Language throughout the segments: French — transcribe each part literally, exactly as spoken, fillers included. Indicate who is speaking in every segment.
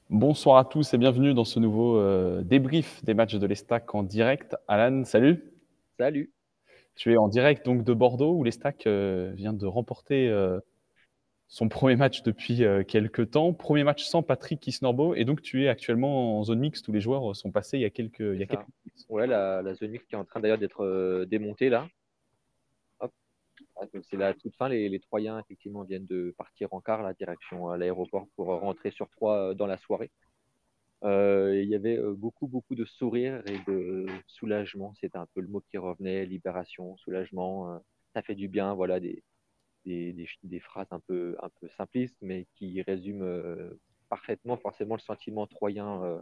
Speaker 1: Bonsoir à tous et bienvenue dans ce nouveau euh, débrief des matchs de l'Estac en direct. Alan, salut.
Speaker 2: Salut.
Speaker 1: Tu es en direct donc de Bordeaux où l'Estac euh, vient de remporter euh, son premier match depuis euh, quelques temps. Premier match sans Patrick Kisnorbo et donc tu es actuellement en zone mixte où les joueurs sont passés il y a quelques, il
Speaker 2: C'est
Speaker 1: y a quelques
Speaker 2: ça.
Speaker 1: minutes.
Speaker 2: Ouais, la, la zone mixte qui est en train d'ailleurs d'être euh, démontée là. Hop. Ah, donc c'est la toute fin. Les, les Troyens effectivement viennent de partir en car, la direction à l'aéroport pour rentrer sur Troyes euh, dans la soirée. Euh, il y avait euh, beaucoup beaucoup de sourires et de soulagement. C'était un peu le mot qui revenait. Libération, soulagement. euh, ça fait du bien. Voilà des, des, des, des phrases un peu un peu simplistes, mais qui résument euh, parfaitement forcément le sentiment troyen. Euh,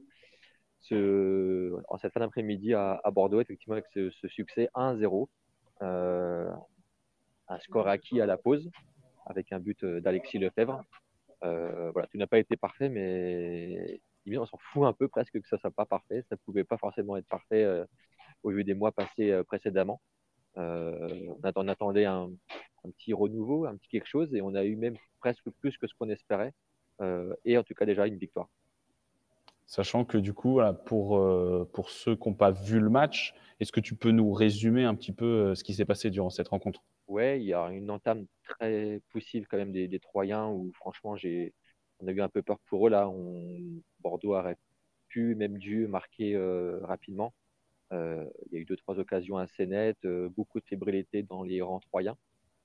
Speaker 2: ce, en cette fin d'après-midi à, à Bordeaux, effectivement, avec ce, ce succès un zéro, euh, un score acquis à la pause, avec un but d'Alexis Lefebvre. Euh, voilà, tout n'a pas été parfait, mais on s'en fout un peu presque que ça ne soit pas parfait. Ça ne pouvait pas forcément être parfait euh, au vu des mois passés euh, précédemment. Euh, on attendait un, un, petit renouveau, un petit quelque chose, et on a eu même presque plus que ce qu'on espérait, euh, et en tout cas déjà une victoire.
Speaker 1: Sachant que du coup, voilà, pour, euh, pour ceux qui n'ont pas vu le match, est-ce que tu peux nous résumer un petit peu euh, ce qui s'est passé durant cette rencontre?
Speaker 2: Ouais, il y a une entame très poussive quand même des, des Troyens où franchement j'ai on a eu un peu peur pour eux là. On, Bordeaux aurait pu, même dû marquer euh, rapidement. Euh, il y a eu deux, trois occasions assez nettes, euh, beaucoup de fébrilité dans les rangs troyens.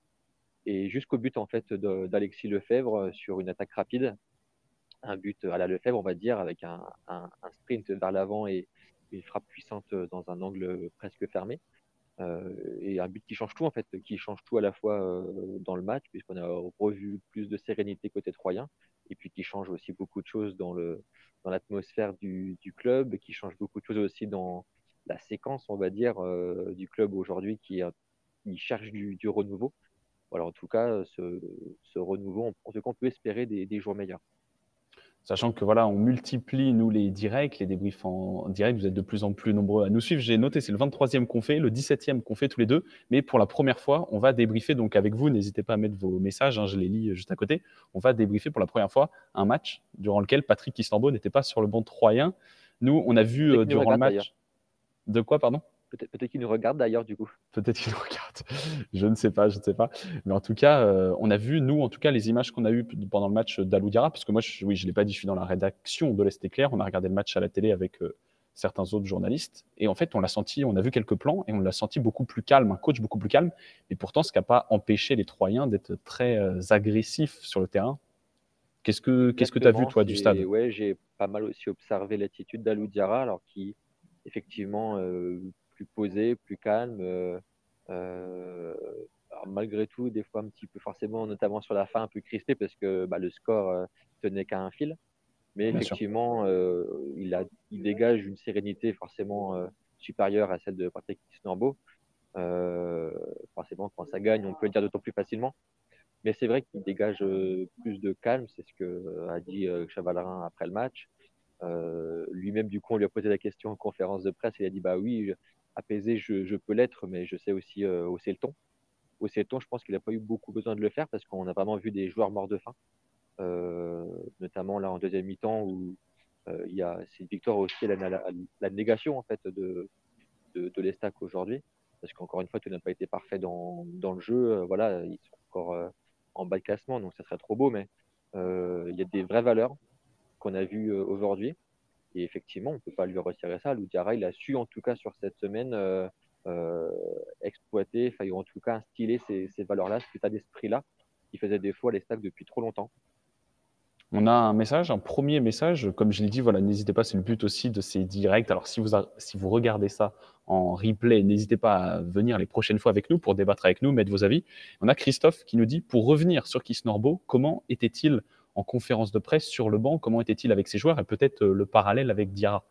Speaker 2: Et jusqu'au but en fait de- d'Alexis Lefebvre euh, sur une attaque rapide, un but à la Lefebvre on va dire, avec un, un- un sprint vers l'avant et une frappe puissante dans un angle presque fermé. Euh, et un but qui change tout en fait, qui change tout à la fois euh, dans le match, puisqu'on a revu plus de sérénité côté troyen, et puis qui change aussi beaucoup de choses dans le dans l'atmosphère du, du club, qui change beaucoup de choses aussi dans la séquence, on va dire, euh, du club aujourd'hui qui, qui cherche du, du renouveau. Voilà, en tout cas, ce, ce renouveau, on, en tout cas, on peut espérer des, des jours meilleurs.
Speaker 1: Sachant que voilà, on multiplie, nous, les directs, les débriefs en direct. Vous êtes de plus en plus nombreux à nous suivre. J'ai noté, c'est le vingt-troisième qu'on fait, le dix-septième qu'on fait tous les deux. Mais pour la première fois, on va débriefer donc avec vous. N'hésitez pas à mettre vos messages, hein, je les lis juste à côté. On va débriefer pour la première fois un match durant lequel Patrick Kistambo n'était pas sur le banc troyen. Nous, on a vu
Speaker 2: Peut-être
Speaker 1: euh,
Speaker 2: qu'il nous
Speaker 1: durant le
Speaker 2: regarde d'ailleurs.
Speaker 1: match. De quoi, pardon?
Speaker 2: Peut-être peut qu'il nous regarde d'ailleurs, du coup.
Speaker 1: Peut-être qu'il nous regarde. Je ne sais pas, je ne sais pas. Mais en tout cas, euh, on a vu, nous, en tout cas, les images qu'on a eues pendant le match d'Alou Diarra, parce que moi, je, oui, je ne l'ai pas dit, je suis dans la rédaction de l'Est Éclair. On a regardé le match à la télé avec euh, certains autres journalistes. Et en fait, on l'a senti, on a vu quelques plans et on l'a senti beaucoup plus calme, un coach beaucoup plus calme. Et pourtant, ce qui n'a pas empêché les Troyens d'être très euh, agressifs sur le terrain. Qu'est-ce que qu'est-ce que tu as vu,
Speaker 2: Exactement,
Speaker 1: toi, du
Speaker 2: c'est
Speaker 1: stade?
Speaker 2: ouais, j'ai pas mal aussi observé l'attitude d'Alou Diarra, alors qui effectivement euh, plus posé, plus calme, euh, euh, alors, malgré tout des fois un petit peu forcément, notamment sur la fin un peu crispé parce que bah, le score euh, tenait qu'à un fil, mais
Speaker 1: Bien sûr.
Speaker 2: effectivement euh, il a il dégage une sérénité forcément euh, supérieure à celle de Patrick Kisnorbo. Euh, forcément quand ça gagne on peut le dire d'autant plus facilement. Mais c'est vrai qu'il dégage euh, plus de calme, c'est ce que euh, a dit euh, Chavalerin après le match. Euh, lui-même, du coup, on lui a posé la question en conférence de presse. Il a dit bah oui, je- apaisé, je, je peux l'être, mais je sais aussi euh, hausser le ton. Hausser le ton, je pense qu'il n'a pas eu beaucoup besoin de le faire parce qu'on a vraiment vu des joueurs morts de faim, euh, notamment là en deuxième mi-temps où euh, il y a c'est une victoire aussi à la, la, la négation en fait de, de, de l'Estac aujourd'hui, parce qu'encore une fois, tout n'a pas été parfait dans, dans le jeu. Euh, voilà, ils sont encore euh, en bas de classement, donc ça serait trop beau, mais euh, il y a des vraies valeurs qu'on a vues euh, aujourd'hui. Et effectivement, on ne peut pas lui retirer ça. Loudiara, il a su, en tout cas, sur cette semaine, euh, euh, exploiter, enfin, ou en tout cas, instiller ces, ces valeurs-là, cet état d'esprit-là, qui faisait défaut à l'Estac depuis trop longtemps.
Speaker 1: On a un message, un premier message. Comme je l'ai dit, voilà, n'hésitez pas, c'est le but aussi de ces directs. Alors, si vous, a- si vous regardez ça en replay, n'hésitez pas à venir les prochaines fois avec nous pour débattre avec nous, mettre vos avis. On a Christophe qui nous dit, pour revenir sur Kisnorbo, comment était-il en conférence de presse sur le banc? Comment était-il avec ses joueurs? Et peut-être euh, le parallèle avec Diarra.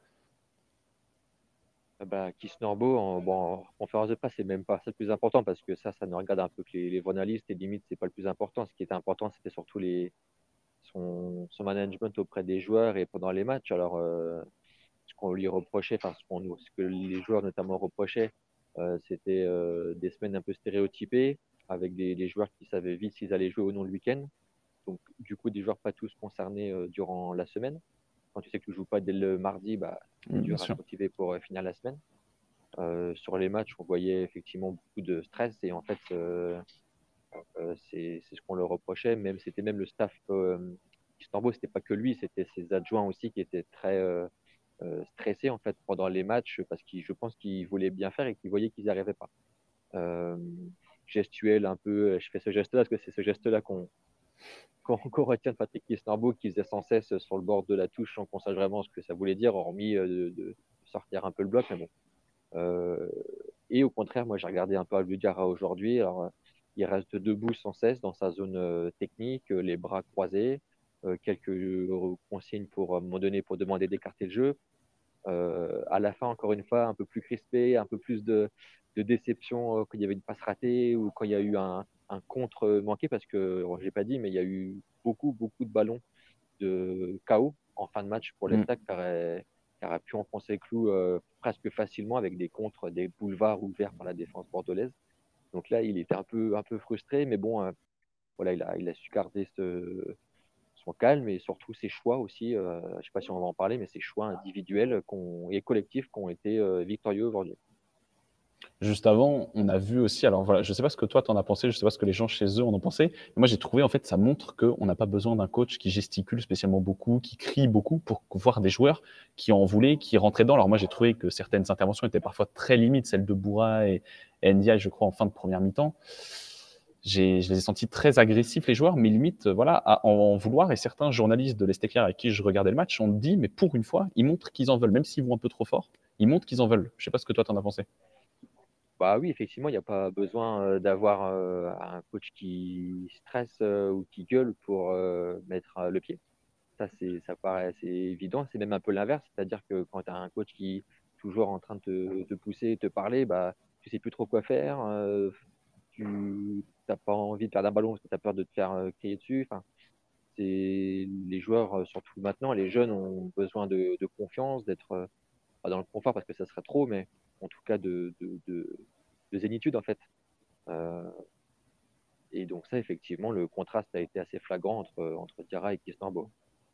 Speaker 2: Ah bah, Kiss Norbo, en, bon, en conférence de presse, c'est même pas ça le plus important parce que ça, ça ne regarde un peu que les, les journalistes et limite, c'est pas le plus important. Ce qui était important, c'était surtout les, son, son management auprès des joueurs et pendant les matchs. Alors, euh, ce qu'on lui reprochait, enfin, ce, qu'on, ce que les joueurs notamment reprochaient, euh, c'était euh, des semaines un peu stéréotypées avec des, des joueurs qui savaient vite s'ils allaient jouer ou non le week-end. Donc, du coup, des joueurs pas tous concernés euh, durant la semaine. quand tu sais que tu ne joues pas dès le mardi, bah, c'est
Speaker 1: Mm, bien
Speaker 2: dur à se
Speaker 1: sûr.
Speaker 2: motiver pour euh, finir la semaine. Euh, sur les matchs, on voyait effectivement beaucoup de stress et en fait, euh, euh, c'est c'est ce qu'on leur reprochait. Même c'était même le staff euh, Istanbul, c'était pas que lui, c'était ses adjoints aussi qui étaient très euh, euh, stressés en fait pendant les matchs parce que je pense qu'ils voulaient bien faire et qu'ils voyaient qu'ils n'y arrivaient pas. Euh, Gestuel un peu, je fais ce geste-là parce que c'est ce geste-là qu'on qu'on qu'on retient de Patrick Kisnorbo qui faisait sans cesse sur le bord de la touche sans qu'on sache vraiment ce que ça voulait dire, hormis euh, de, de sortir un peu le bloc. Mais bon. Euh, et au contraire, moi j'ai regardé un peu Albudiara aujourd'hui. Alors, euh, il reste debout sans cesse dans sa zone euh, technique, euh, les bras croisés, euh, quelques euh, consignes pour, à un moment donné, pour demander d'écarter le jeu. Euh, à la fin, encore une fois, un peu plus crispé, un peu plus de, de déception euh, quand il y avait une passe ratée ou quand il y a eu un, un contre manqué, parce que, bon, je l'ai pas dit, mais il y a eu beaucoup, beaucoup de ballons de K O en fin de match pour
Speaker 1: Mm.
Speaker 2: l'Estac qui aurait, qui aurait pu enfoncer le clou euh, presque facilement avec des contres, des boulevards ouverts par la défense bordelaise. Donc là, il était un peu, un peu frustré, mais bon, euh, voilà, il a, il a su garder ce, son calme et surtout ses choix aussi. Euh, je ne sais pas si on va en parler, mais ses choix individuels et collectifs qui ont été euh, victorieux aujourd'hui.
Speaker 1: Juste avant, on a vu aussi, alors voilà, je ne sais pas ce que toi t'en as pensé, je ne sais pas ce que les gens chez eux en ont pensé, mais moi j'ai trouvé en fait ça montre qu'on n'a pas besoin d'un coach qui gesticule spécialement beaucoup, qui crie beaucoup pour voir des joueurs qui en voulaient, qui rentraient dedans. Alors moi j'ai trouvé que certaines interventions étaient parfois très limites, celle de Boura et Ndiaye je crois en fin de première mi-temps. J'ai, je les ai sentis très agressifs les joueurs, mais limite voilà à en vouloir. Et certains journalistes de l'Estéclair avec qui je regardais le match ont dit, mais pour une fois, ils montrent qu'ils en veulent, même s'ils vont un peu trop fort, ils montrent qu'ils en veulent. Je ne sais pas ce que toi t'en as pensé.
Speaker 2: Bah oui, effectivement, il n'y a pas besoin euh, d'avoir euh, un coach qui stresse euh, ou qui gueule pour euh, mettre euh, le pied. Ça, c'est, ça paraît assez évident. C'est même un peu l'inverse. C'est-à-dire que quand tu as un coach qui est toujours en train de te, te pousser, te parler, bah, tu sais plus trop quoi faire. Euh, tu n'as pas envie de perdre un ballon parce que tu as peur de te faire euh, crier dessus. Enfin, c'est, les joueurs, euh, surtout maintenant, les jeunes ont besoin de, de confiance, d'être euh, pas dans le confort parce que ça serait trop, mais en tout cas de, de, de, de zénitude en fait. Euh, et donc ça, effectivement, le contraste a été assez flagrant entre, entre Diarra et Kisnorbo.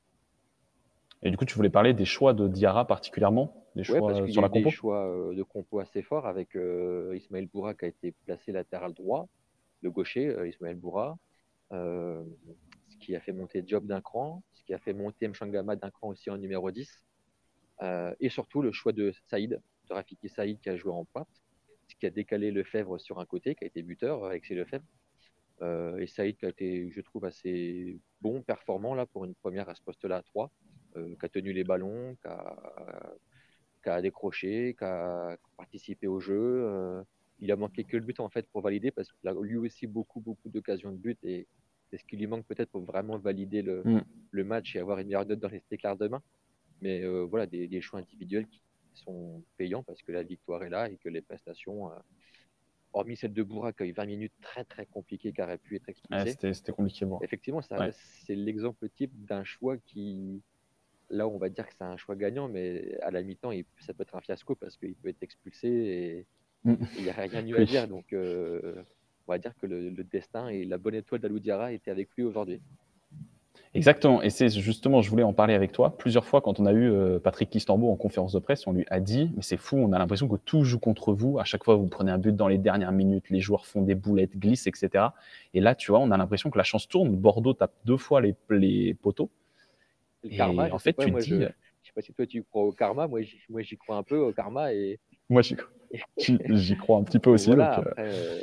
Speaker 1: Et du coup, tu voulais parler des choix de Diarra particulièrement, des
Speaker 2: Ouais, parce
Speaker 1: choix
Speaker 2: qu'il y
Speaker 1: sur
Speaker 2: a eu
Speaker 1: la
Speaker 2: des
Speaker 1: compo.
Speaker 2: choix euh, de compo assez forts avec euh, Ismaël Boura qui a été placé latéral droit, le gaucher, euh, Ismaël Boura, euh, ce qui a fait monter Diop d'un cran, ce qui a fait monter Mchangama d'un cran aussi en numéro dix, euh, et surtout le choix de Saïd, de Rafiki Saïd qui a joué en pointe, ce qui a décalé Lefebvre sur un côté, qui a été buteur avec ses Lefebvre, euh, et Saïd qui a été, je trouve, assez bon, performant là pour une première à ce poste-là à trois, euh, qui a tenu les ballons, qui a qui a décroché, qui a participé au jeu. Euh, il a manqué que le but en fait pour valider parce qu'il a lui aussi beaucoup beaucoup d'occasions de but et c'est ce qui lui manque peut-être pour vraiment valider le,
Speaker 1: Mm.
Speaker 2: le match et avoir une meilleure note dans les écarts demain. Mais euh, voilà, des, des, choix individuels qui sont payants parce que la victoire est là et que les prestations, euh, hormis celle de Boura qui a eu vingt minutes très très compliquées qui aurait pu être
Speaker 1: Ouais,
Speaker 2: expulsé,
Speaker 1: c'était, c'était compliqué à voir.
Speaker 2: effectivement, ça,
Speaker 1: Ouais.
Speaker 2: c'est l'exemple type d'un choix qui, là, on va dire que c'est un choix gagnant, mais à la mi-temps, il, ça peut être un fiasco parce qu'il peut être expulsé et
Speaker 1: Mm.
Speaker 2: il n'y a rien eu à
Speaker 1: Oui,
Speaker 2: dire. Donc, euh, on va dire que le, le destin et la bonne étoile d'Alou Diarra étaient avec lui aujourd'hui.
Speaker 1: exactement. Et c'est justement, je voulais en parler avec toi. Plusieurs fois, quand on a eu euh, Patrick Kistorbo en conférence de presse, on lui a dit, mais c'est fou, on a l'impression que tout joue contre vous. À chaque fois, vous prenez un but dans les dernières minutes, les joueurs font des boulettes, glissent, et cetera. Et là, tu vois, on a l'impression que la chance tourne. Bordeaux tape deux fois les, les poteaux.
Speaker 2: Le karma,
Speaker 1: Et
Speaker 2: je
Speaker 1: en
Speaker 2: sais
Speaker 1: fait,
Speaker 2: pas,
Speaker 1: tu te
Speaker 2: moi, je
Speaker 1: dis,
Speaker 2: je sais pas si toi tu crois au karma. Moi, j'y, moi, j'y crois un peu au karma et,
Speaker 1: moi, j'y, j'y- j'y crois un petit peu
Speaker 2: donc
Speaker 1: aussi.
Speaker 2: voilà.
Speaker 1: Donc, euh,
Speaker 2: Après, euh,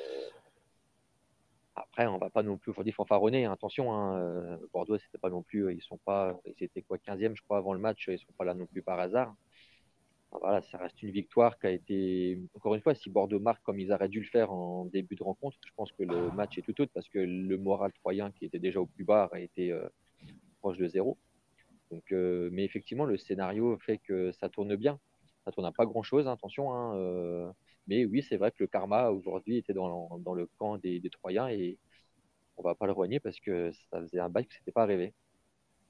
Speaker 2: après, on va pas non plus aujourd'hui fanfaronner. Hein. Attention, hein, euh, Bordeaux, c'était pas non plus, ils sont pas, ils étaient quoi quinzième, je crois, avant le match. Ils sont pas là non plus par hasard. Voilà, ça reste une victoire qui a été, encore une fois, si Bordeaux marque comme ils auraient dû le faire en début de rencontre, je pense que le match est tout autre parce que le moral troyen qui était déjà au plus bas a été euh, proche de zéro. Donc, euh, mais effectivement, le scénario fait que ça tourne bien. Ça tourne à pas grand-chose, hein, attention. Hein, euh, mais oui, c'est vrai que le karma aujourd'hui était dans, dans le camp des, des Troyens et on va pas le renier parce que ça faisait un bail que c'était pas arrivé.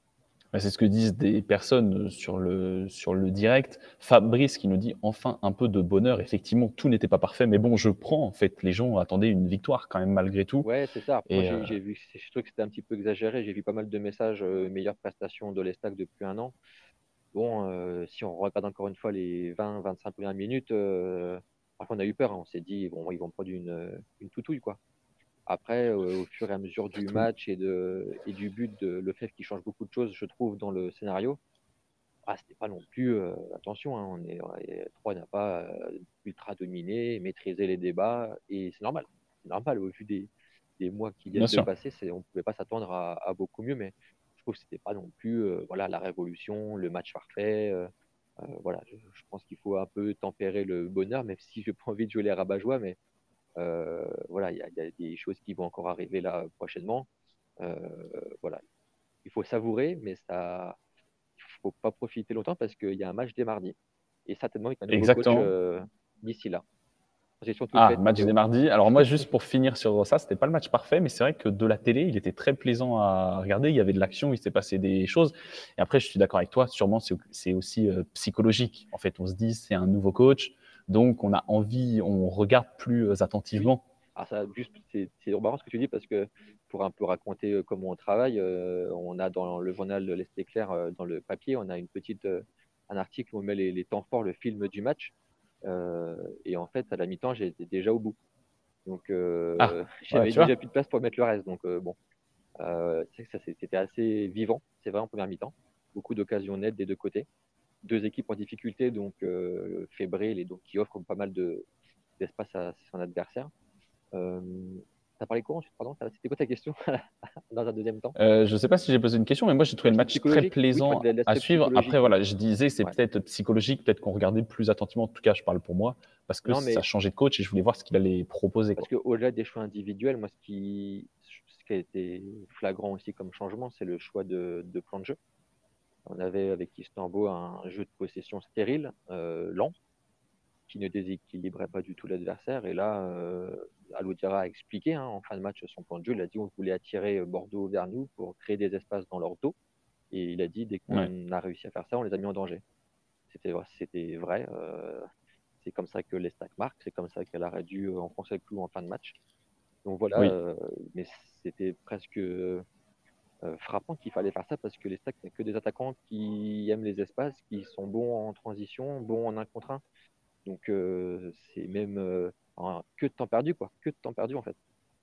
Speaker 1: Bah, c'est ce que disent des personnes sur le, sur le direct. Fabrice qui nous dit enfin un peu de bonheur. Effectivement, tout n'était pas parfait, mais bon, je prends en fait. Les gens attendaient une victoire quand même malgré tout.
Speaker 2: Ouais, c'est ça. Après, moi,
Speaker 1: Et euh,
Speaker 2: j'ai j'ai vu, je trouve que c'était un petit peu exagéré. J'ai vu pas mal de messages, euh, meilleure prestation de l'Estac depuis un an. Bon, euh, si on regarde encore une fois les vingt vingt-cinq premières minutes, euh, parfois on a eu peur, hein. On s'est dit, bon, ils vont prendre une, une toutouille, quoi. Après, euh, au fur et à mesure du
Speaker 1: surtout,
Speaker 2: match et, de, et du but de Lefebvre qui change beaucoup de choses, je trouve, dans le scénario, ah, c'était pas non plus. Euh, attention, hein, on est, trois n'a pas euh, ultra dominé, maîtrisé les débats, et c'est normal. C'est normal, au vu des, des mois qui
Speaker 1: bien
Speaker 2: viennent de
Speaker 1: sûr.
Speaker 2: passer, c'est, on ne pouvait pas s'attendre à, à beaucoup mieux, mais je trouve que c'était pas non plus euh, voilà, la révolution, le match parfait. Euh, euh, voilà, je, je pense qu'il faut un peu tempérer le bonheur, même si je n'ai pas envie de jouer les rabat-joie, mais euh, voilà, il y, a- il y a des choses qui vont encore arriver là prochainement. Euh, voilà, il faut savourer, mais ça, il faut pas profiter longtemps parce qu'il y a un match dès mardi et certainement avec un nouveau coach
Speaker 1: Exactement.
Speaker 2: euh, d'ici là. Gestion toute
Speaker 1: Ah,
Speaker 2: faite,
Speaker 1: match des
Speaker 2: Théo.
Speaker 1: mardis. Alors moi, juste pour finir sur ça, c'était pas le match parfait, mais c'est vrai que de la télé, il était très plaisant à regarder. Il y avait de l'action, il s'est passé des choses. Et après, je suis d'accord avec toi. Sûrement, c'est c'est aussi euh, psychologique. En fait, on se dit, c'est un nouveau coach, donc on a envie, on regarde plus euh,
Speaker 2: Oui.
Speaker 1: attentivement.
Speaker 2: Alors ça, juste, c'est c'est marrant ce que tu dis parce que pour un peu raconter euh, comment on travaille, euh, on a dans le journal de l'Est éclair, euh, dans le papier, on a une petite, euh, un article où on met les, les temps forts, le film du match. Euh, et en fait, à la mi-temps, j'étais déjà au bout. Donc, euh,
Speaker 1: Ah, ouais,
Speaker 2: j'avais
Speaker 1: tu
Speaker 2: déjà
Speaker 1: vois.
Speaker 2: plus de place pour mettre le reste. Donc, euh, bon, euh, c'est que ça, c'était assez vivant, c'est vrai, en première mi-temps. Beaucoup d'occasions nettes des deux côtés. Deux équipes en difficulté, donc euh, fébriles et donc qui offrent pas mal de, d'espace à son adversaire. Euh, T'as parlé quoi ensuite, pardon? C'était quoi ta question dans un deuxième temps?
Speaker 1: Euh, je ne sais pas si j'ai posé une question, mais moi j'ai trouvé
Speaker 2: Ouais,
Speaker 1: le
Speaker 2: c'est
Speaker 1: match très
Speaker 2: psychologique. Oui, je
Speaker 1: plaisant
Speaker 2: parlais de
Speaker 1: à
Speaker 2: l'aspect
Speaker 1: suivre. Après,
Speaker 2: psychologique. Ouais.
Speaker 1: voilà, je disais c'est
Speaker 2: Ouais.
Speaker 1: peut-être psychologique, peut-être qu'on regardait plus attentivement. En tout cas, je parle pour moi, parce que
Speaker 2: Non,
Speaker 1: ça
Speaker 2: mais
Speaker 1: changeait de coach et je voulais voir ce qu'il allait proposer,
Speaker 2: parce
Speaker 1: quoi.
Speaker 2: qu'au-delà des choix individuels, moi, ce qui, ce qui a été flagrant aussi comme changement, c'est le choix de, de plan de jeu. On avait avec Istanbul un jeu de possession stérile, euh, lent, qui ne déséquilibrait pas du tout l'adversaire. Et là, euh, Aloudira a expliqué hein, en fin de match son point de jeu. Il a dit on voulait attirer Bordeaux vers nous pour créer des espaces dans leur dos. Et il a dit dès
Speaker 1: Ouais,
Speaker 2: qu'on a réussi à faire ça, on les a mis en danger. C'était c'était vrai. Euh, c'est comme ça que les stacks marquent. C'est comme ça qu'elle aurait dû enfoncer le clou en fin de match. Donc voilà,
Speaker 1: oui,
Speaker 2: euh, mais c'était presque euh, frappant qu'il fallait faire ça parce que les stacks, c'est que des attaquants qui aiment les espaces, qui sont bons en transition, bons en un contre un. Donc euh, c'est même euh, un- que de temps perdu, quoi. Que de temps perdu, en fait.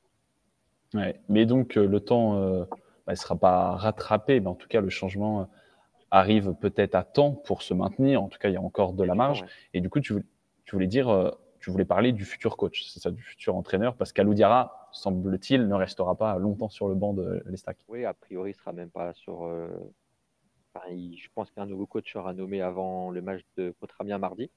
Speaker 1: ouais. Mais donc euh, le temps euh, bah, ne sera pas rattrapé, mais en tout cas le changement euh, arrive peut-être à temps pour se maintenir. En tout cas, il y a encore de
Speaker 2: Il y a
Speaker 1: la
Speaker 2: du temps,
Speaker 1: marge.
Speaker 2: ouais.
Speaker 1: Et du coup, tu, voulais- tu voulais dire, euh, tu voulais parler du futur coach, c'est ça, du futur entraîneur, parce qu'Alou Diarra, semble-t-il, ne restera pas longtemps sur le banc de l'Estac.
Speaker 2: Oui, a priori, il sera même pas sur. euh, enfin, il- je pense qu'un nouveau coach sera nommé avant le match de contre Amiens mardi.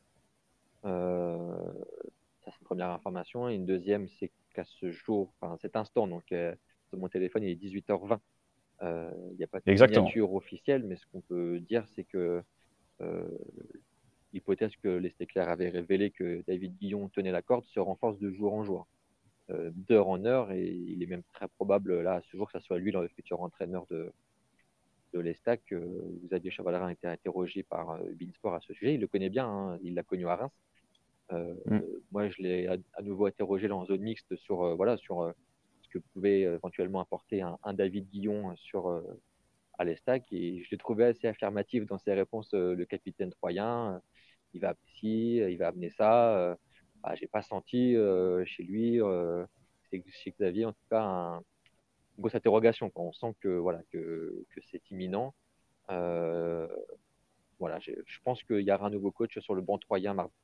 Speaker 2: Euh, Ça, c'est une première information. Et une deuxième, c'est qu'à ce jour, enfin, cet instant, donc euh, sur mon téléphone, il est dix-huit heures vingt. Euh, Il n'y a pas de
Speaker 1: Exactement.
Speaker 2: signature officielle, mais ce qu'on peut dire, c'est que euh, l'hypothèse que les Stéclair avaient révélé que David Guillon tenait la corde se renforce de jour en jour, euh, d'heure en heure, et il est même très probable, là, à ce jour, que ce soit lui le futur entraîneur de, de l'Estac. Euh, Xavier Chavalrin a été interrogé par euh, Beansport à ce sujet. Il le connaît bien, hein, il l'a connu à Reims. Euh,
Speaker 1: Mm.
Speaker 2: Moi, je l'ai à, à nouveau interrogé là en zone mixte sur, euh, voilà, sur euh, ce que pouvait euh, éventuellement apporter un, un David Guillon sur, euh, à l'Estac. Et je l'ai trouvé assez affirmatif dans ses réponses, euh, le capitaine troyen. Euh, il va ici, il va amener ça. Euh, bah, j'ai pas senti euh, chez lui, euh, chez Xavier en tout cas, un, une grosse interrogation. Quoi. On sent que, voilà, que, que c'est imminent. Euh, voilà, je pense qu'il y aura un nouveau coach sur le banc troyen mardi.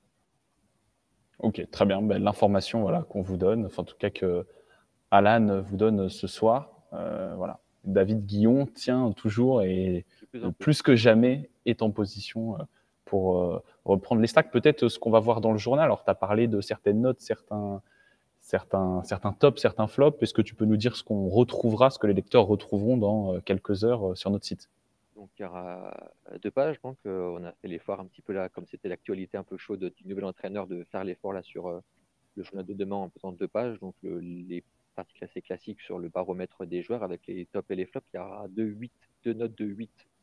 Speaker 1: Ok, très bien. Ben, l'information voilà, qu'on vous donne, enfin, en tout cas que Alan vous donne ce soir, euh, voilà. David Guillon tient toujours et
Speaker 2: De plus
Speaker 1: euh,
Speaker 2: en plus.
Speaker 1: plus que jamais est en position euh, pour euh, reprendre les stacks. Peut-être euh, ce qu'on va voir dans le journal. Alors, tu as parlé de certaines notes, certains, certains, certains tops, certains flops. Est-ce que tu peux nous dire ce qu'on retrouvera, ce que les lecteurs retrouveront dans euh, quelques heures euh, sur notre site?
Speaker 2: Donc, il y aura deux pages. Donc, euh, on a fait l'effort un petit peu là, comme c'était l'actualité un peu chaude du nouvel entraîneur, de faire l'effort là sur euh, le journal de demain en faisant deux pages. Donc, le- les parties assez classiques sur le baromètre des joueurs avec les tops et les flops. Il y aura deux, huit, deux notes de huit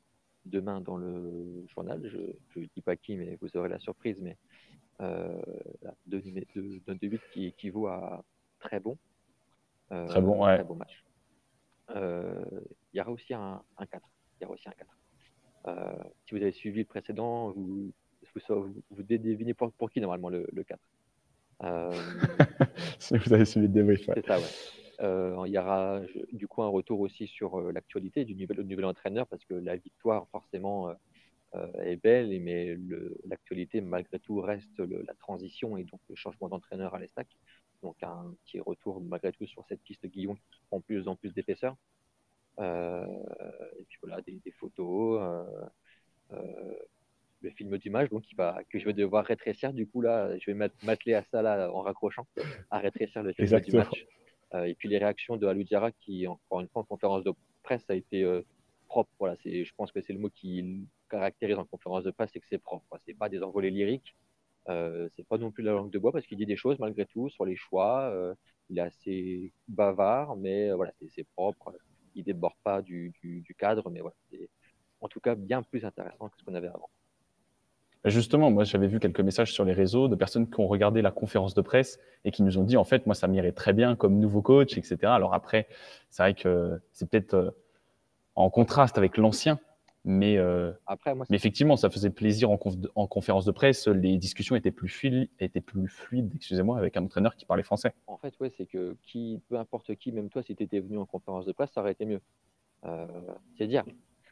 Speaker 2: demain dans le journal. Je ne dis pas qui, mais vous aurez la surprise. Mais euh, deux de huit qui équivaut à très bon. Euh,
Speaker 1: Très bon, ouais.
Speaker 2: Très bon match. Euh, il y aura aussi un, un quatre. Il y aura aussi un quatre. Euh, si vous avez suivi le précédent, vous, vous, vous devinez pour, pour qui normalement le, le quatre. Euh,
Speaker 1: Si vous avez suivi le débrief. Ouais.
Speaker 2: C'est ça, ouais. Euh, il y aura je, du coup un retour aussi sur euh, l'actualité du nouvel, du nouvel entraîneur parce que la victoire forcément euh, est belle, mais l'actualité malgré tout reste le, la transition et donc le changement d'entraîneur à l'Estac. Donc un petit retour malgré tout sur cette piste Guillon qui prend plus en plus d'épaisseur. Euh, et puis voilà, des, des photos, euh, euh, le film d'image donc qui va, que je vais devoir rétrécir. Du coup là, je vais m'atteler à ça là en raccrochant, à rétrécir le film
Speaker 1: Exactement.
Speaker 2: du match. Euh, et puis les réactions de Alou Diarra qui, encore une fois, en conférence de presse, a été euh, propre. Voilà, je pense que c'est le mot qui le caractérise en conférence de presse, c'est que c'est propre. Ce n'est pas des envolées lyriques, euh, c'est pas non plus la langue de bois parce qu'il dit des choses malgré tout sur les choix. Euh, il est assez bavard, mais euh, voilà, c'est propre. Il ne déborde pas du, du, du cadre, mais voilà, c'est en tout cas bien plus intéressant que ce qu'on avait avant.
Speaker 1: Justement, moi, j'avais vu quelques messages sur les réseaux de personnes qui ont regardé la conférence de presse et qui nous ont dit, en fait, moi, ça m'irait très bien comme nouveau coach, et cetera. Alors après, c'est vrai que c'est peut-être euh, en contraste avec l'ancien, mais, euh,
Speaker 2: après, moi,
Speaker 1: mais effectivement, ça faisait plaisir en, conf en conférence de presse. Les discussions étaient plus, fluides, étaient plus fluides, excusez-moi, avec un entraîneur qui parlait français.
Speaker 2: En fait, ouais, c'est que qui, peu importe qui, même toi, si tu étais venu en conférence de presse, ça aurait été mieux. Euh, c'est dire.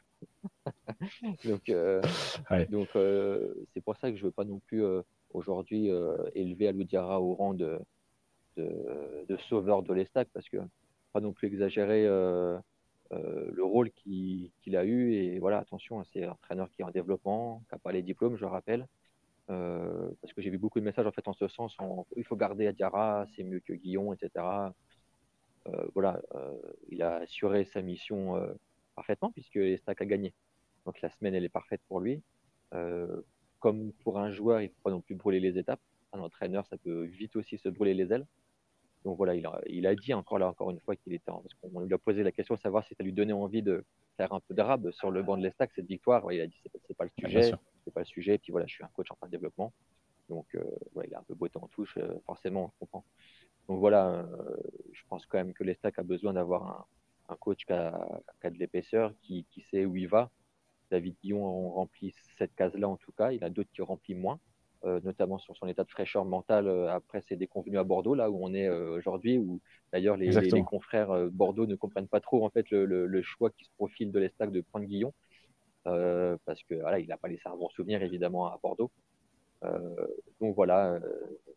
Speaker 2: donc, euh,
Speaker 1: ouais.
Speaker 2: donc euh, c'est pour ça que je ne veux pas non plus euh, aujourd'hui euh, élever Alou Diarra au rang de, de, de sauveur de l'Estac parce que pas non plus exagérer euh, euh, le rôle qu'il qu'il a eu. Et voilà, attention, c'est un entraîneur qui est en développement, qui n'a pas les diplômes, je rappelle. Euh, parce que j'ai vu beaucoup de messages en fait en ce sens. En, il faut garder Diarra, c'est mieux que Guillon, et cetera. Euh, voilà, euh, il a assuré sa mission euh, parfaitement puisque l'Estac a gagné. Donc la semaine, elle est parfaite pour lui. Euh, comme pour un joueur, il ne faut pas non plus brûler les étapes. Un entraîneur, ça peut vite aussi se brûler les ailes. Donc voilà, il a, il a dit encore là, encore une fois qu'il était en, parce qu'on lui a posé la question de savoir si ça lui donnait envie de faire un peu d'arabe sur le banc de l'Estac, cette victoire. Ouais, il a dit c'est pas, pas le sujet, c'est pas le sujet. Et puis voilà, je suis un coach en plein développement. Donc euh, ouais, il a un peu botté en touche, euh, forcément, je comprends. Donc voilà, euh, je pense quand même que l'Estac a besoin d'avoir un, un coach qui a, qui a de l'épaisseur, qui, qui sait où il va. David Guillon remplit cette case-là en tout cas. Il y en a d'autres qui remplissent moins, euh, notamment sur son état de fraîcheur mentale euh, après ses déconvenues à Bordeaux, là où on est euh, aujourd'hui, où d'ailleurs les, les, les confrères euh, Bordeaux ne comprennent pas trop en fait le, le, le choix qui se profile de l'Estac de prendre Guillon, euh, parce que voilà, il n'a pas laissé un bon souvenir évidemment à Bordeaux. Euh, donc voilà, euh,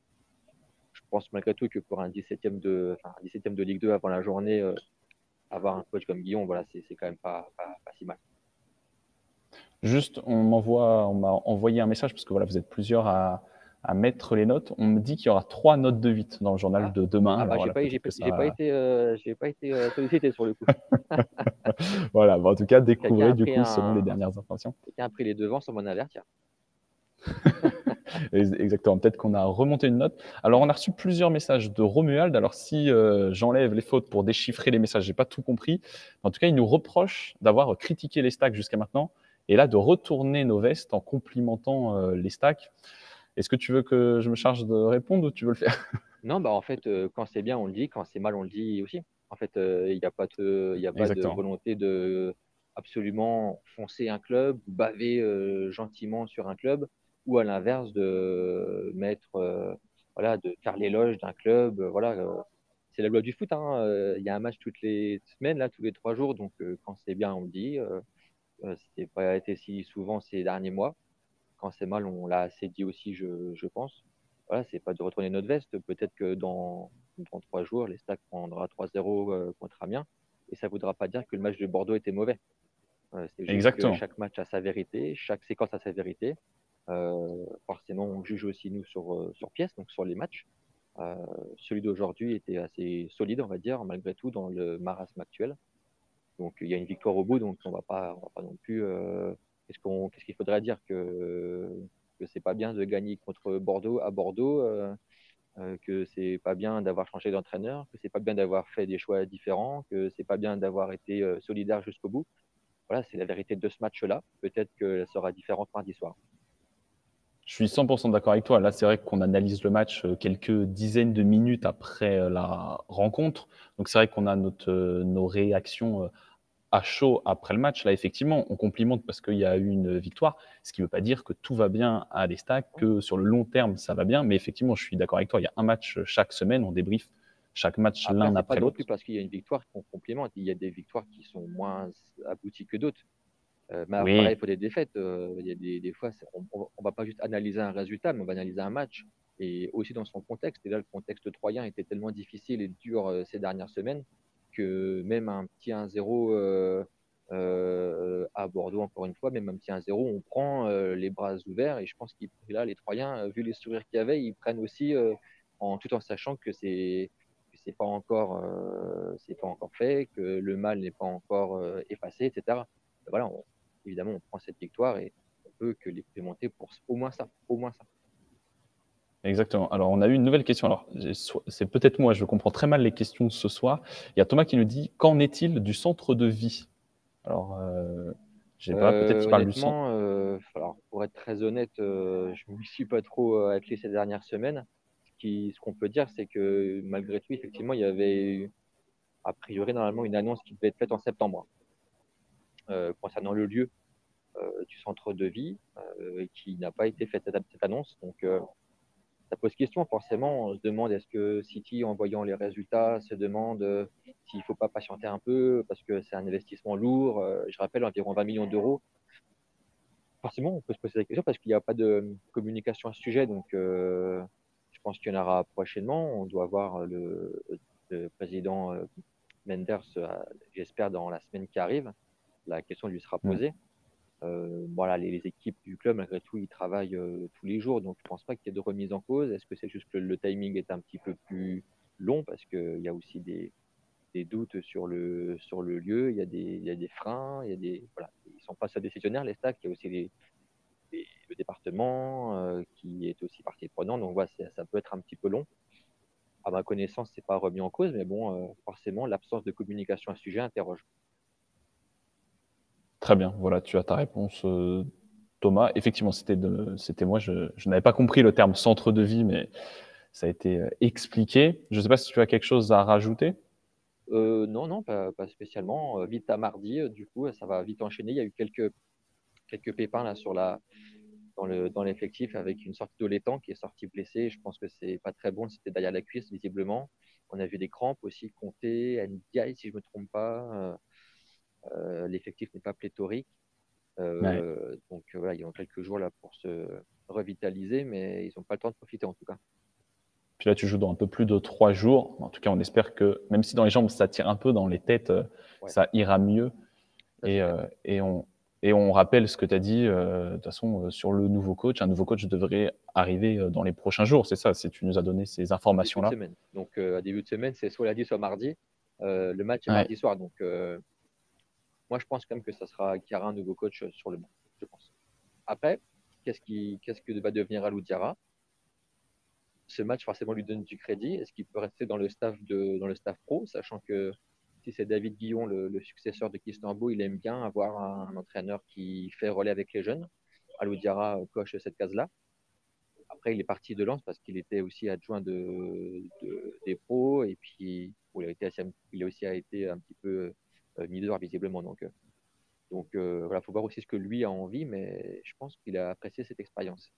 Speaker 2: je pense malgré tout que pour un dix-septième de, enfin, un dix-septième de Ligue deux avant la journée, euh, avoir un coach comme Guillon, voilà, c'est quand même pas, pas, pas si mal.
Speaker 1: Juste, on m'envoie, on m'a envoyé un message parce que voilà, vous êtes plusieurs à, à mettre les notes. On me dit qu'il y aura trois notes de huit dans le journal
Speaker 2: ah.
Speaker 1: de demain.
Speaker 2: Ah bah, j'ai
Speaker 1: voilà,
Speaker 2: pas, pas,
Speaker 1: ça...
Speaker 2: pas été, euh, j'ai pas été euh, sollicité sur le coup.
Speaker 1: voilà, bah, en tout cas, découvrez du coup
Speaker 2: un...
Speaker 1: selon les dernières informations.
Speaker 2: Quelqu'un a pris les devants sans m'en avertir.
Speaker 1: Exactement, peut-être qu'on a remonté une note. Alors, on a reçu plusieurs messages de Romuald. Alors, si euh, j'enlève les fautes pour déchiffrer les messages, j'ai pas tout compris. En tout cas, il nous reproche d'avoir critiqué les stacks jusqu'à maintenant et là de retourner nos vestes en complimentant euh, les stacks. Est-ce que tu veux que je me charge de répondre ou tu veux le faire?
Speaker 2: Non, bah en fait, euh, quand c'est bien, on le dit. Quand c'est mal, on le dit aussi. En fait, il euh, n'y a pas de, y a pas de volonté de absolument foncer un club, baver euh, gentiment sur un club, ou à l'inverse de mettre, euh, voilà, de faire l'éloge d'un club. Euh, voilà, euh, c'est la loi du foot. Il hein. euh, y a un match toutes les semaines, là, tous les trois jours. Donc, euh, quand c'est bien, on le dit. Euh, euh, c'est pas été si souvent ces derniers mois. Quand c'est mal, on l'a assez dit aussi, je, je pense. Voilà, c'est pas de retourner notre veste. Peut-être que dans, dans trois jours, les Stacks prendra trois zéro euh, contre Amiens. Et ça ne voudra pas dire que le match de Bordeaux était mauvais. Euh, c'est juste Exactement. que chaque match a sa vérité, chaque séquence a sa vérité. Euh, forcément, on juge aussi nous sur, euh, sur pièce, donc sur les matchs. Euh, celui d'aujourd'hui était assez solide, on va dire, malgré tout, dans le marasme actuel. Donc il y a une victoire au bout, donc on va pas, on va pas non plus. Euh, qu'est-ce qu'on, qu'est-ce qu'il faudrait dire que que c'est pas bien de gagner contre Bordeaux à Bordeaux, euh, euh, que c'est pas bien d'avoir changé d'entraîneur, que c'est pas bien d'avoir fait des choix différents, que c'est pas bien d'avoir été euh, solidaire jusqu'au bout. voilà, c'est la vérité de ce match-là. Peut-être qu'elle sera différente mardi soir.
Speaker 1: Je suis cent pour cent d'accord avec toi. Là, c'est vrai qu'on analyse le match euh, quelques dizaines de minutes après euh, la rencontre. Donc, c'est vrai qu'on a notre, euh, nos réactions euh, à chaud après le match. Là, effectivement, on complimente parce qu'il y a eu une victoire, ce qui ne veut pas dire que tout va bien à l'Estac, que sur le long terme, ça va bien. Mais effectivement, je suis d'accord avec toi. Il y a un match chaque semaine, on débriefe chaque match
Speaker 2: Après,
Speaker 1: l'un
Speaker 2: c'est pas
Speaker 1: après
Speaker 2: non
Speaker 1: l'autre.
Speaker 2: plus parce qu'il y a une victoire qu'on complimente. Il y a des victoires qui sont moins abouties que d'autres. Euh, mais pareil
Speaker 1: Oui,
Speaker 2: pour des défaites. Euh, il y a des, des fois, c'est- on ne va pas juste analyser un résultat, mais on va analyser un match et aussi dans son contexte. Et là, le contexte troyen était tellement difficile et dur euh, ces dernières semaines que même un petit un zéro euh, euh, à Bordeaux, encore une fois, même un petit un zéro, on prend euh, les bras ouverts. Et je pense que là, les Troyens, euh, vu les sourires qu'il y avait, ils prennent aussi, euh, en, tout en sachant que c'est que c'est pas encore, euh, c'est pas encore fait, que le mal n'est pas encore euh, effacé, et cetera. Voilà, on, évidemment, on prend cette victoire et on peut que les présenter pour au moins ça, au moins ça.
Speaker 1: exactement. Alors, on a eu une nouvelle question. Alors, j'ai so- c'est peut-être moi, je comprends très mal les questions ce soir. Il y a Thomas qui nous dit, qu'en est-il du centre de vie? Alors, euh, je sais pas, peut-être
Speaker 2: Euh,
Speaker 1: qu'il parle du centre.
Speaker 2: honnêtement, euh, alors pour être très honnête, euh, je ne me suis pas trop euh, attelé ces dernières semaines. Ce qui, ce qu'on peut dire, c'est que malgré tout, effectivement, il y avait eu, a priori normalement une annonce qui devait être faite en septembre euh, concernant le lieu euh, du centre de vie euh, et qui n'a pas été faite cette, cette annonce. Donc, euh, ça pose question forcément. On se demande est-ce que City, en voyant les résultats, se demande euh, s'il ne faut pas patienter un peu parce que c'est un investissement lourd. Euh, je rappelle, environ vingt millions d'euros. Forcément, on peut se poser la question parce qu'il n'y a pas de communication à ce sujet. Donc, euh, je pense qu'il y en aura prochainement. On doit voir le, le président euh, Menders, euh, j'espère, dans la semaine qui arrive. La question lui sera
Speaker 1: Hmm.
Speaker 2: posée. Euh, voilà, les, les équipes du club, malgré tout, ils travaillent euh, tous les jours, donc je ne pense pas qu'il y ait de remise en cause. Est-ce que c'est juste que le timing est un petit peu plus long parce qu'il y a aussi des, des doutes sur le, sur le lieu, il y, a des, il y a des freins, il y a des, voilà, ils ne sont pas seuls décisionnaires, les stacks, il y a aussi les, les- le département euh, qui est aussi partie prenante, donc voilà, ça peut être un petit peu long. À ma connaissance, ce n'est pas remis en cause, mais bon, euh, forcément, l'absence de communication à ce sujet interroge.
Speaker 1: Très bien, voilà, tu as ta réponse, euh, Thomas. Effectivement, c'était de- c'était moi, je, je n'avais pas compris le terme centre de vie, mais ça a été euh, expliqué. Je ne sais pas si tu as quelque chose à rajouter.
Speaker 2: Euh, non, non, pas, pas spécialement. Euh, vite à mardi, euh, du coup, ça va vite enchaîner. Il y a eu quelques, quelques pépins là sur la, dans le, dans l'effectif avec une sortie d'Oletan qui est sorti blessé. Je pense que c'est pas très bon. C'était derrière la cuisse, visiblement. On a vu des crampes aussi, Conté, Ndiaye, si je me trompe pas. Euh, euh, l'effectif n'est pas pléthorique.
Speaker 1: Ouais.
Speaker 2: Euh, donc euh, voilà, ils ont quelques jours là pour se revitaliser, mais ils n'ont pas le temps de profiter en tout cas.
Speaker 1: Puis là, tu joues dans un peu plus de trois jours. En tout cas, on espère que, même si dans les jambes, ça tire un peu, dans les têtes, euh,
Speaker 2: Ouais,
Speaker 1: ça ira mieux.
Speaker 2: ça c'est
Speaker 1: Et,
Speaker 2: clair.
Speaker 1: euh, et, on, et on rappelle ce que tu as dit, euh, de toute façon, euh, sur le nouveau coach. Un nouveau coach devrait arriver euh, dans les prochains jours, c'est ça, si tu nous as donné ces
Speaker 2: Début de
Speaker 1: informations-là.
Speaker 2: semaine. Donc euh, à début de semaine, c'est soit lundi, soit mardi. Euh, le match est
Speaker 1: Ouais,
Speaker 2: mardi soir, donc euh, moi je pense quand même que ça sera qu'il y aura un nouveau coach sur le banc, je pense. Après, qu'est-ce qui, qu'est-ce que va devenir Alou Diarra? Ce match forcément lui donne du crédit. Est-ce qu'il peut rester dans le staff de, dans le staff pro, sachant que si c'est David Guillon, le, le successeur de Kistambo, il aime bien avoir un, un entraîneur qui fait relais avec les jeunes. Alou Diarra coche cette case-là. Après, il est parti de Lens parce qu'il était aussi adjoint de, de- des pros et puis bon, il, a été assez- il a aussi a été un petit peu euh, leader visiblement. Donc, euh, donc euh, voilà, faut voir aussi ce que lui a envie, mais je pense qu'il a apprécié cette expérience.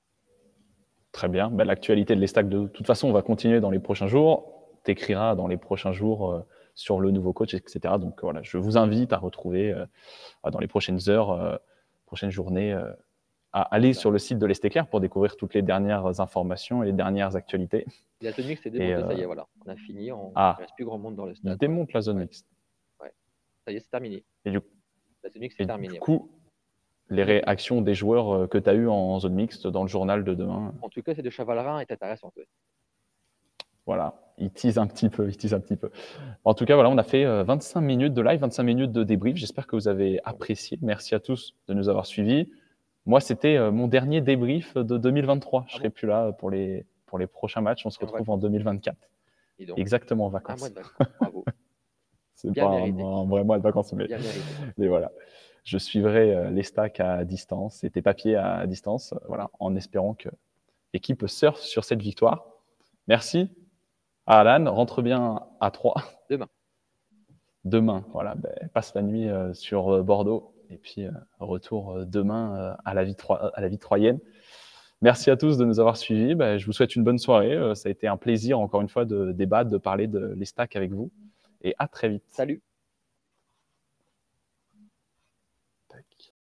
Speaker 1: très bien. Ben, l'actualité de l'Estac, de toute façon, on va continuer dans les prochains jours. Tu écriras dans les prochains jours euh, sur le nouveau coach, et cetera. Donc voilà, je vous invite à retrouver euh, dans les prochaines heures, euh, prochaines journées, euh, à aller
Speaker 2: Voilà.
Speaker 1: sur le site de l'Est Éclair pour découvrir toutes les dernières informations et les dernières actualités.
Speaker 2: La zone mixte est
Speaker 1: Et
Speaker 2: démontée, ça
Speaker 1: euh,
Speaker 2: y est, voilà. On a fini, on... il ne
Speaker 1: ah,
Speaker 2: reste plus grand monde dans le
Speaker 1: il
Speaker 2: stade. Ouais.
Speaker 1: démonte la zone
Speaker 2: Ouais,
Speaker 1: mixte.
Speaker 2: ouais. Ça y est, c'est terminé.
Speaker 1: Et du,
Speaker 2: La zone mixte est
Speaker 1: et du
Speaker 2: terminée. Ouais.
Speaker 1: coup, les réactions des joueurs euh, que tu as eues en zone mixte dans le journal de demain,
Speaker 2: En tout cas, c'est de Chavalerin est intéressant. Ouais.
Speaker 1: voilà, ils teasent un petit peu, ils teasent un petit peu. En tout cas, voilà, on a fait euh, vingt-cinq minutes de live, vingt-cinq minutes de débrief. J'espère que vous avez apprécié. Merci à tous de nous avoir suivis. Moi, c'était euh, mon dernier débrief de deux mille vingt-trois. Je
Speaker 2: Ah
Speaker 1: serai
Speaker 2: bon?
Speaker 1: plus là pour les, pour les prochains matchs. On se
Speaker 2: Et en
Speaker 1: retrouve en
Speaker 2: vacances.
Speaker 1: deux mille vingt-quatre.
Speaker 2: Dis donc.
Speaker 1: Exactement en
Speaker 2: Un mois
Speaker 1: vacances.
Speaker 2: de vacances. Bravo.
Speaker 1: C'est
Speaker 2: Bien
Speaker 1: pas un,
Speaker 2: mérité.
Speaker 1: un vrai mois de vacances, mais,
Speaker 2: Bien mérité.
Speaker 1: mais voilà. Je suivrai euh, les stacks à distance et tes papiers à distance, euh, voilà, en espérant que l'équipe surfe sur cette victoire. Merci. Alan, rentre bien à trois.
Speaker 2: Demain.
Speaker 1: Demain, voilà, ben, passe la nuit euh, sur euh, Bordeaux et puis euh, retour euh, demain euh, à, la vie troi- à la vie troyenne. Merci à tous de nous avoir suivis. Ben, je vous souhaite une bonne soirée. Euh, ça a été un plaisir, encore une fois, de débattre, de parler de les stacks avec vous. Et à très vite.
Speaker 2: Salut.
Speaker 1: Tac.